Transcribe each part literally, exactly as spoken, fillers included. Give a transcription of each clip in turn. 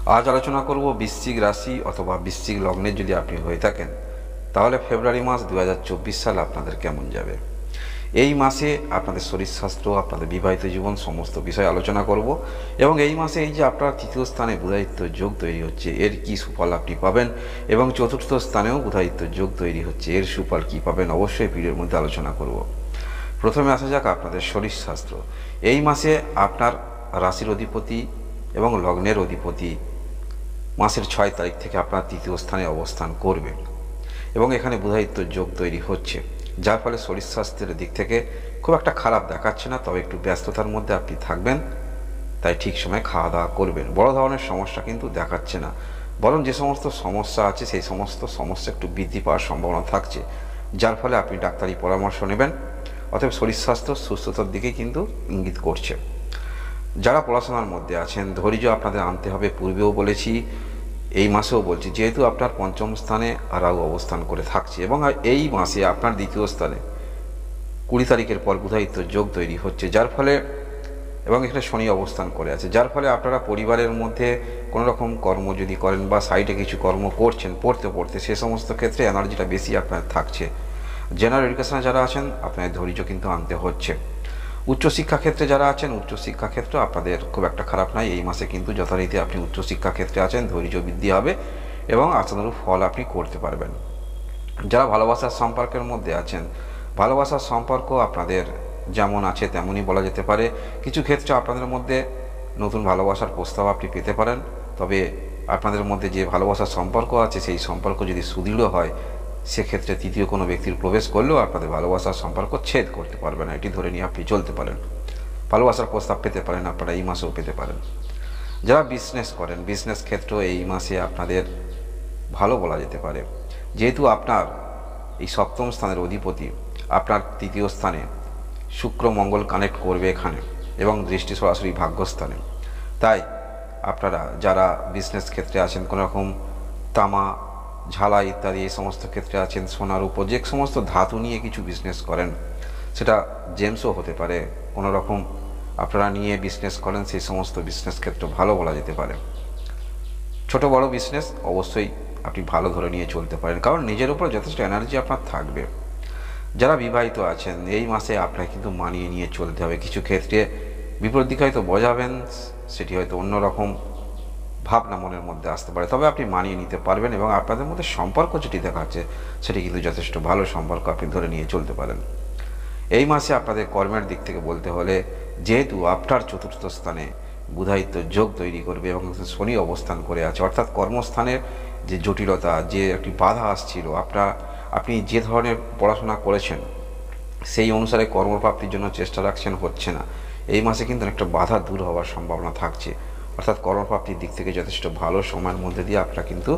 আজ আলোচনা করব বৃশ্চিক রাশি অথবা বৃশ্চিক লগ্নের যদি আপনি হয়ে থাকেন তাহলে ফেব্রুয়ারি মাস দু হাজার চব্বিশ সাল আপনাদের কেমন যাবে। এই মাসে আপনাদের শরীর স্বাস্থ্য, আপনাদের বিবাহিত জীবন সমস্ত বিষয় আলোচনা করব এবং এই মাসে এই যে আপনার তৃতীয় স্থানে বুধায়িত্ব যোগ তৈরি হচ্ছে এর কি সুফল আপনি পাবেন এবং চতুর্থ স্থানেও বুধায়িত্ব যোগ তৈরি হচ্ছে এর সুফল কি পাবেন অবশ্যই ভিডিওর মধ্যে আলোচনা করব। প্রথমে আসা যাক আপনাদের শরীর স্বাস্থ্য। এই মাসে আপনার রাশির অধিপতি এবং লগ্নের অধিপতি মাসের ছয় তারিখ থেকে আপনার তৃতীয় স্থানে অবস্থান করবে এবং এখানে বুধায়িত্ব যোগ তৈরি হচ্ছে, যার ফলে শরীর স্বাস্থ্যের দিক থেকে খুব একটা খারাপ দেখাচ্ছে না, তবে একটু ব্যস্ততার মধ্যে আপনি থাকবেন, তাই ঠিক সময় খাওয়া দাওয়া করবেন। বড় ধরনের সমস্যা কিন্তু দেখাচ্ছে না, বরং যে সমস্ত সমস্যা আছে সেই সমস্ত সমস্যা একটু বৃদ্ধি পাওয়ার সম্ভাবনা থাকছে, যার ফলে আপনি ডাক্তারি পরামর্শ নেবেন। অতএব শরীর স্বাস্থ্য সুস্থতার দিকেই কিন্তু ইঙ্গিত করছে। যারা পড়াশোনার মধ্যে আছেন ধৈর্য আপনাদের আনতে হবে, পূর্বেও বলেছি এই মাসেও বলছি, যেহেতু আপনার পঞ্চম স্থানে রাহু অবস্থান করে থাকছে এবং এই মাসে আপনার দ্বিতীয় স্থানে কুড়ি তারিখের পর বুধায়িত্ব যোগ তৈরি হচ্ছে, যার ফলে এবং এখানে শনি অবস্থান করে আছে, যার ফলে আপনারা পরিবারের মধ্যে কোনো রকম কর্ম যদি করেন বা সাইডে কিছু কর্ম করছেন পড়তে পড়তে সে সমস্ত ক্ষেত্রে এনার্জিটা বেশি আপনার থাকছে। জেনারেল এডুকেশনে যারা আছেন আপনাদের ধৈর্য কিন্তু আনতে হচ্ছে। উচ্চশিক্ষা ক্ষেত্রে যারা আছেন উচ্চশিক্ষা ক্ষেত্র আপনাদের খুব একটা খারাপ নয়, এই মাসে কিন্তু যথারীতি আপনি উচ্চশিক্ষা ক্ষেত্রে আছেন, ধৈর্য বৃদ্ধি হবে এবং আশানুরূপ ফল আপনি করতে পারবেন। যারা ভালোবাসার সম্পর্কের মধ্যে আছেন ভালোবাসার সম্পর্ক আপনাদের যেমন আছে তেমনই বলা যেতে পারে। কিছু ক্ষেত্রে আপনাদের মধ্যে নতুন ভালোবাসার প্রস্তাব আপনি পেতে পারেন, তবে আপনাদের মধ্যে যে ভালোবাসার সম্পর্ক আছে সেই সম্পর্ক যদি সুদৃঢ় হয় সেক্ষেত্রে তৃতীয় কোনো ব্যক্তির প্রবেশ করলেও আপনাদের ভালোবাসার সম্পর্ক ছেদ করতে পারবে না, এটি ধরে নিয়ে আপনি চলতে পারেন। ভালোবাসার প্রস্তাব পেতে পারেন, আপনারা এই মাসেও পেতে পারেন। যারা বিজনেস করেন বিজনেস ক্ষেত্র এই মাসে আপনাদের ভালো বলা যেতে পারে, যেহেতু আপনার এই সপ্তম স্থানের অধিপতি আপনার তৃতীয় স্থানে শুক্র মঙ্গল কানেক্ট করবে এখানে এবং দৃষ্টি সরাসরি ভাগ্যস্থানে, তাই আপনারা যারা বিজনেস ক্ষেত্রে আছেন কোনো রকম তামা ঝালা ইত্যাদি এই সমস্ত ক্ষেত্রে আছেন, সোনার উপর যে সমস্ত ধাতু নিয়ে কিছু বিজনেস করেন, সেটা জেমসও হতে পারে, কোনো রকম আপনারা নিয়ে বিজনেস করেন সেই সমস্ত বিজনেস ক্ষেত্র ভালো বলা যেতে পারে। ছোট বড় বিজনেস অবশ্যই আপনি ভালো ধরে নিয়ে চলতে পারেন, কারণ নিজের উপর যথেষ্ট এনার্জি আপনার থাকবে। যারা বিবাহিত আছেন এই মাসে আপনাকে কিন্তু মানিয়ে নিয়ে চলতে হবে, কিছু ক্ষেত্রে বিপরীত দিকে হয়তো বোঝাবেন, সেটি হয়তো অন্যরকম ভাবনা মনের মধ্যে আসতে পারে, তবে আপনি মানিয়ে নিতে পারবেন এবং আপনাদের মধ্যে সম্পর্ক যেটি দেখাচ্ছে সেটি কিন্তু যথেষ্ট ভালো সম্পর্ক আপনি ধরে নিয়ে চলতে পারেন। এই মাসে আপনাদের কর্মের দিক থেকে বলতে হলে যেহেতু আপনার চতুর্থ স্থানে বুধায়িত্ব যোগ তৈরি করবে এবং শনি অবস্থান করে আছে, অর্থাৎ কর্মস্থানের যে জটিলতা যে একটি বাধা আসছিল, আপনার আপনি যে ধরনের পড়াশোনা করেছেন সেই অনুসারে কর্মপ্রাপ্তির জন্য চেষ্টা রাখছেন, হচ্ছে না, এই মাসে কিন্তু একটা বাধা দূর হওয়ার সম্ভাবনা থাকছে, অর্থাৎ কর্মপ্রাপ্তির দিক থেকে যথেষ্ট ভালো সময়ের মধ্যে দিয়ে আপনারা কিন্তু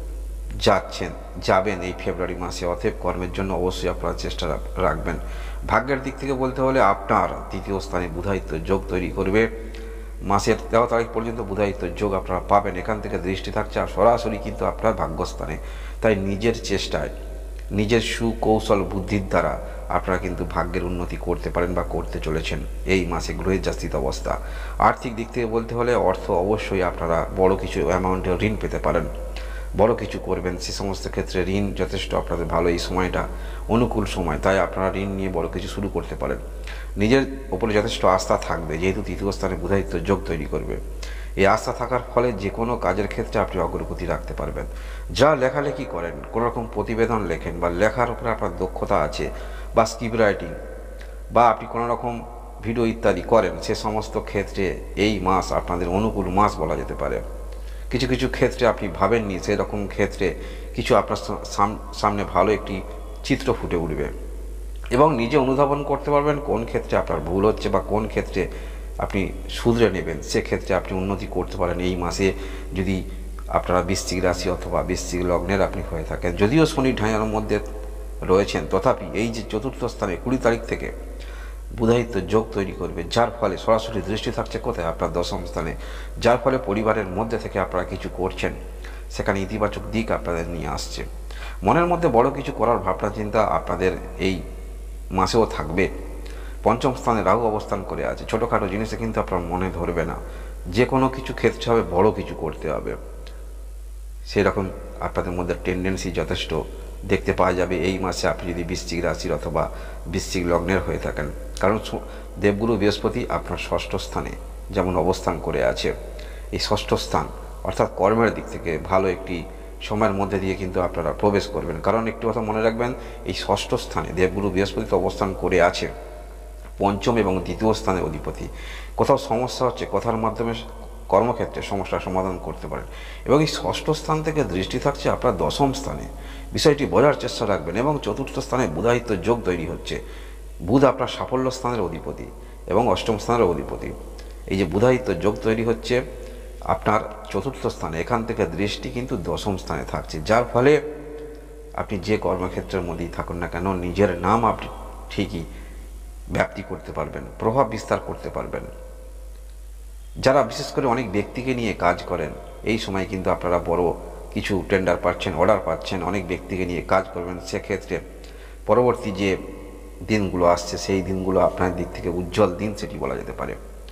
যাচ্ছেন যাবেন এই ফেব্রুয়ারি মাসে। অতএব কর্মের জন্য অবশ্যই আপনারা চেষ্টা রাখবেন। ভাগ্যের দিক থেকে বলতে হলে আপনার তৃতীয় স্থানে বুধায়িত্ব যোগ তৈরি করবে, মাসের তেরো তারিখ পর্যন্ত বুধায়িত্ব যোগ আপনারা পাবেন, এখান থেকে দৃষ্টি থাকছে আর সরাসরি কিন্তু আপনার ভাগ্যস্থানে, তাই নিজের চেষ্টায় নিজের সুকৌশল বুদ্ধির দ্বারা আপনারা কিন্তু ভাগ্যের উন্নতি করতে পারেন বা করতে চলেছেন এই মাসে গ্রহের যা স্থিত অবস্থা। আর্থিক দিক থেকে বলতে হলে অর্থ অবশ্যই আপনারা বড় কিছু অ্যামাউন্টের ঋণ পেতে পারেন, বড় কিছু করবেন সে সমস্ত ক্ষেত্রে ঋণ যথেষ্ট আপনাদের ভালো, এই সময়টা অনুকূল সময়, তাই আপনারা ঋণ নিয়ে বড় কিছু শুরু করতে পারেন। নিজের ওপরে যথেষ্ট আস্থা থাকবে, যেহেতু তৃতীয় স্থানে বুধায়িত্ব যোগ তৈরি করবে, এই আস্থা থাকার ফলে যে কোনো কাজের ক্ষেত্রে আপনি অগ্রগতি রাখতে পারবেন। যা লেখালেখি করেন, কোনো রকম প্রতিবেদন লেখেন বা লেখার উপরে আপনার দক্ষতা আছে বা স্ক্রিপ্ট রাইটিং বা আপনি কোনো রকম ভিডিও ইত্যাদি করেন, সে সমস্ত ক্ষেত্রে এই মাস আপনাদের অনুকূল মাস বলা যেতে পারে। কিছু কিছু ক্ষেত্রে আপনি ভাবেননি সেরকম ক্ষেত্রে কিছু আপনার সামনে ভালো একটি চিত্র ফুটে উঠবে এবং নিজে অনুধাবন করতে পারবেন কোন ক্ষেত্রে আপনার ভুল হচ্ছে বা কোন ক্ষেত্রে আপনি শুধরে নেবেন, সেক্ষেত্রে আপনি উন্নতি করতে পারেন এই মাসে যদি আপনারা বৃশ্চিক রাশি অথবা বৃশ্চিক লগ্নের আপনি হয়ে থাকেন। যদিও শনি ঢাইয়ার মধ্যে রয়েছেন, তথাপি এই যে চতুর্থ স্থানে কুড়ি তারিখ থেকে বুধায়িত্ব যোগ তৈরি করবে, যার ফলে সরাসরি দৃষ্টি থাকছে কোথায় আপনার দশম স্থানে, যার ফলে পরিবারের মধ্যে থেকে আপনারা কিছু করছেন সেখানে ইতিবাচক দিক আপনাদের নিয়ে আসছে। মনের মধ্যে বড় কিছু করার ভাবনা চিন্তা আপনাদের এই মাসেও থাকবে। পঞ্চম স্থানে রাহু অবস্থান করে আছে, ছোটোখাটো জিনিসে কিন্তু আপনার মনে ধরবে না, যে কোনো কিছু ক্ষেত্রে হবে বড় কিছু করতে হবে, সেরকম আপনাদের মধ্যে টেন্ডেন্সি যথেষ্ট দেখতে পাওয়া যাবে এই মাসে, আপনি যদি বৃশ্চিক রাশির অথবা বৃশ্চিক লগ্নের হয়ে থাকেন। কারণ দেবগুরু বৃহস্পতি আপনার ষষ্ঠ স্থানে যেমন অবস্থান করে আছে, এই ষষ্ঠ স্থান অর্থাৎ কর্মের দিক থেকে ভালো একটি সময়ের মধ্যে দিয়ে কিন্তু আপনারা প্রবেশ করবেন। কারণ একটি কথা মনে রাখবেন, এই ষষ্ঠ স্থানে দেবগুরু বৃহস্পতি অবস্থান করে আছে, পঞ্চম এবং দ্বিতীয় স্থানের অধিপতি। কোথাও সমস্যা হচ্ছে, কথার মাধ্যমে কর্মক্ষেত্রে সমস্যার সমাধান করতে পারেন। এবং এই ষষ্ঠ স্থান থেকে দৃষ্টি থাকছে আপনার দশম স্থানে, বিষয়টি বোঝার চেষ্টা রাখবেন। এবং চতুর্থ স্থানে বুধায়িত্ব যোগ তৈরি হচ্ছে, বুধ আপনার সাফল্য স্থানের অধিপতি এবং অষ্টম স্থানের অধিপতি। এই যে বুধায়িত্ব যোগ তৈরি হচ্ছে আপনার চতুর্থ স্থানে, এখান থেকে দৃষ্টি কিন্তু দশম স্থানে থাকছে, যার ফলে আপনি যে কর্মক্ষেত্রের মধ্যেই থাকুন না কেন নিজের নাম আপনি ঠিকই ব্যাপ্তি করতে পারবেন, প্রভাব বিস্তার করতে পারবেন। যারা বিশেষ করে অনেক ব্যক্তিকে নিয়ে কাজ করেন, এই সময় কিন্তু আপনারা বড় কিছু টেন্ডার পাচ্ছেন, অর্ডার পাচ্ছেন, অনেক ব্যক্তিকে নিয়ে কাজ করবেন। সেক্ষেত্রে পরবর্তী যে দিনগুলো আসছে সেই দিনগুলো আপনার দিক থেকে উজ্জ্বল দিন সেটি বলা যেতে পারে।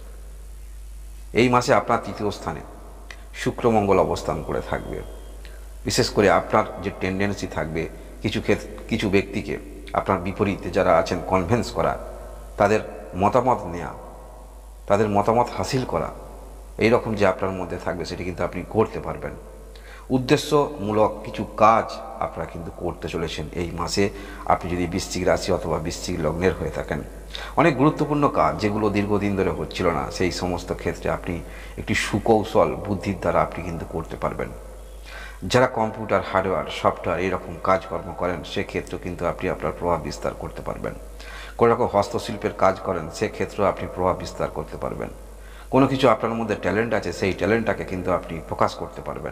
এই মাসে আপনার তৃতীয় স্থানে শুক্রমঙ্গল অবস্থান করে থাকবে। বিশেষ করে আপনার যে টেন্ডেন্সি থাকবে কিছু ক্ষেত্রে কিছু ব্যক্তিকে আপনার বিপরীতে যারা আছেন কনভিন্স করা, তাদের মতামত নেওয়া, তাদের মতামত হাসিল করা, এই রকম যে আপনার মধ্যে থাকবে সেটি কিন্তু আপনি করতে পারবেন। উদ্দেশ্যমূলক কিছু কাজ আপনারা কিন্তু করতে চলেছেন এই মাসে, আপনি যদি বৃশ্চিক রাশি অথবা বৃশ্চিক লগ্নের হয়ে থাকেন। অনেক গুরুত্বপূর্ণ কাজ যেগুলো দীর্ঘদিন ধরে হচ্ছিল না, সেই সমস্ত ক্ষেত্রে আপনি একটি সুকৌশল বুদ্ধির দ্বারা আপনি কিন্তু করতে পারবেন। যারা কম্পিউটার, হার্ডওয়্যার, সফটওয়্যার এইরকম কাজকর্ম করেন সেক্ষেত্রেও কিন্তু আপনি আপনার প্রভাব বিস্তার করতে পারবেন। কোনো রকম হস্তশিল্পের কাজ করেন সেক্ষেত্রেও আপনি প্রভাব বিস্তার করতে পারবেন। কোনো কিছু আপনার মধ্যে ট্যালেন্ট আছে সেই ট্যালেন্টটাকে কিন্তু আপনি প্রকাশ করতে পারবেন।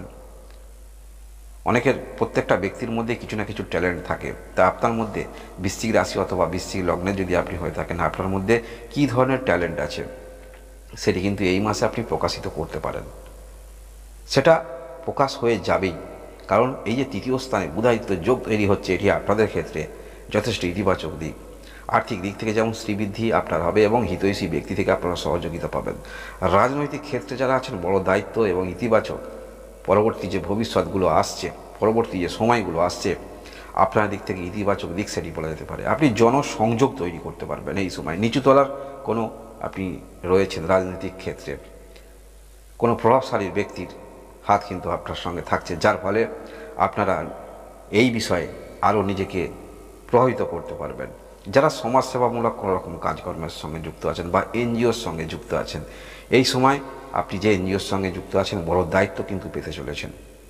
অনেকের প্রত্যেকটা ব্যক্তির মধ্যে কিছু না কিছু ট্যালেন্ট থাকে, তা আপনার মধ্যে বৃশ্চিক রাশি অথবা বৃশ্চিক লগ্নে যদি আপনি হয়ে থাকেন, আপনার মধ্যে কী ধরনের ট্যালেন্ট আছে সেটি কিন্তু এই মাসে আপনি প্রকাশিত করতে পারেন। সেটা প্রকাশ হয়ে যাবেই, কারণ এই যে তৃতীয় স্থানে বুধায়িত্ব যোগ তৈরি হচ্ছে, এটি আপনাদের ক্ষেত্রে যথেষ্ট ইতিবাচক দিক। আর্থিক দিক থেকে যেমন শ্রীবৃদ্ধি আপনার হবে এবং হিতৈষী ব্যক্তি থেকে আপনারা সহযোগিতা পাবেন। রাজনৈতিক ক্ষেত্রে যারা আছেন বড় দায়িত্ব এবং ইতিবাচক পরবর্তী যে ভবিষ্যৎগুলো আসছে, পরবর্তী যে সময়গুলো আসছে আপনার দিক থেকে ইতিবাচক দিক সেটি বলা যেতে পারে। আপনি জনসংযোগ তৈরি করতে পারবেন এই সময়। নিচুতলার কোনো আপনি রয়েছেন রাজনৈতিক ক্ষেত্রে, কোনো প্রভাবশালী ব্যক্তির হাত কিন্তু আপনার সঙ্গে থাকছে, যার ফলে আপনারা এই বিষয়ে আরও নিজেকে প্রভাবিত করতে পারবেন। যারা সমাজসেবামূলক কোনো রকম কাজকর্মের সঙ্গে যুক্ত আছেন বা এনজিওর সঙ্গে যুক্ত আছেন, এই সময় আপনি যে এনজিওর সঙ্গে যুক্ত আছেন বড় দায়িত্ব কিন্তু পেতে চলেছেন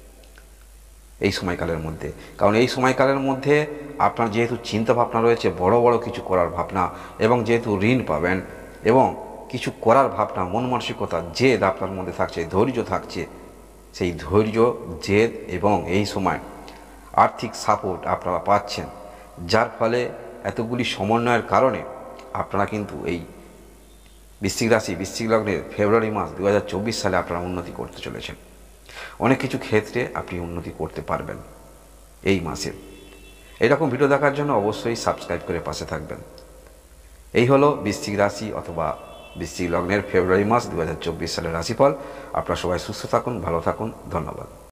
এই সময়কালের মধ্যে। কারণ এই সময়কালের মধ্যে আপনার যেহেতু চিন্তা ভাবনা রয়েছে বড় বড় কিছু করার ভাবনা, এবং যেহেতু ঋণ পাবেন এবং কিছু করার ভাবনা, মন মানসিকতা, জেদ আপনার মধ্যে থাকছে, ধৈর্য থাকছে, সেই ধৈর্য, জেদ এবং এই সময় আর্থিক সাপোর্ট আপনারা পাচ্ছেন, যার ফলে এতগুলি সমন্বয়ের কারণে আপনারা কিন্তু এই বৃশ্চিক রাশি বৃশ্চিক লগ্নের ফেব্রুয়ারি মাস দু হাজার চব্বিশ সালে আপনারা উন্নতি করতে চলেছেন। অনেক কিছু ক্ষেত্রে আপনি উন্নতি করতে পারবেন এই মাসে। এইরকম ভিডিও দেখার জন্য অবশ্যই সাবস্ক্রাইব করে পাশে থাকবেন। এই হলো বৃশ্চিক রাশি অথবা বৃশ্চিক লগ্নের ফেব্রুয়ারি মাস দু হাজার চব্বিশ সালের রাশিফল। আপনারা সবাই সুস্থ থাকুন, ভালো থাকুন, ধন্যবাদ।